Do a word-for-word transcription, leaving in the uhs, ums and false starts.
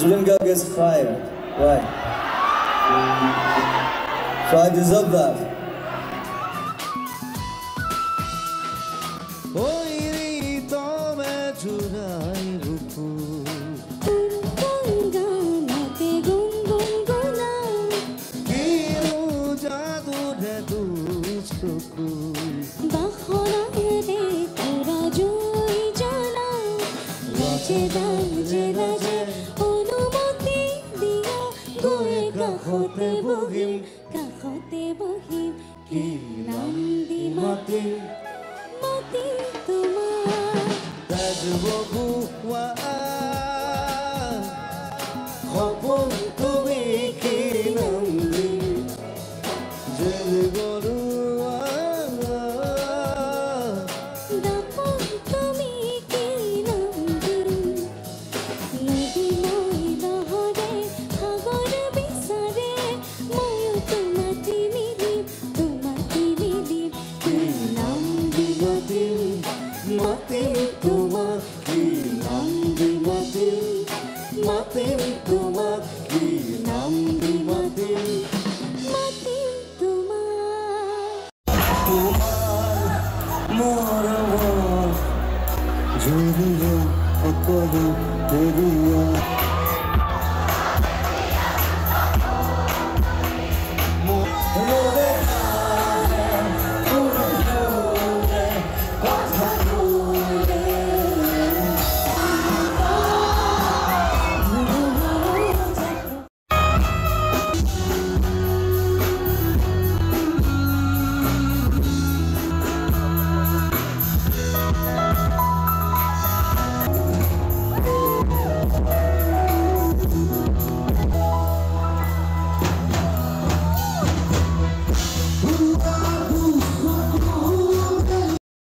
Student girl gets fired. Why? So I deserve that. কাষতে বহিম কাষতে বহিম কি নাম দি মাতিম মাতিম তোমাক তাজব খুৱা সপোন তুমি কি নাম দিম জেল গৰুৱা দাপোন তুমি কি নাম দিম নদী মই নহৰে সাগৰ বিচাৰে ময়ো তোমাতি মিলিম তোমাতি মিলিম কি নাম দি মাতিম মাতিম তোমাক কি নাম দি মাতিম মাতিম তোমাক